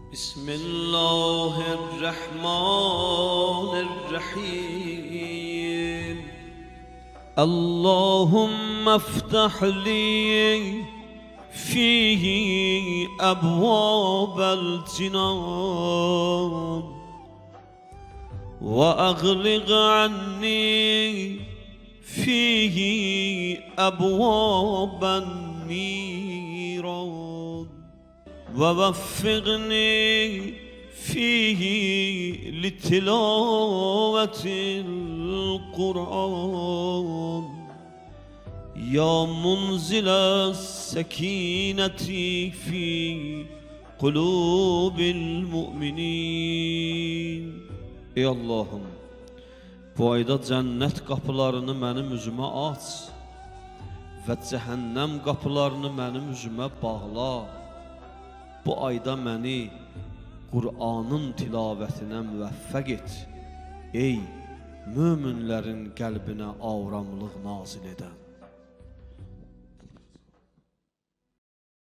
بسم الله الرحمن الرحيم. اللهم افتح لي فيه أبواب الجنان وأغلق عني فيه أبواب النيران ووفقني فيه لتلاوة القرآن يا منزل السكينة في قلوب المؤمنين. Ey Allah'ım, bu ayda cennet kapılarını benim üzümə aç və cəhənnəm qapılarını benim üzümə bağla. Bu ayda məni Qur'anın tilavətinə müvəffəq et. Ey möminlərin qəlbinə avramlıq nazil edən.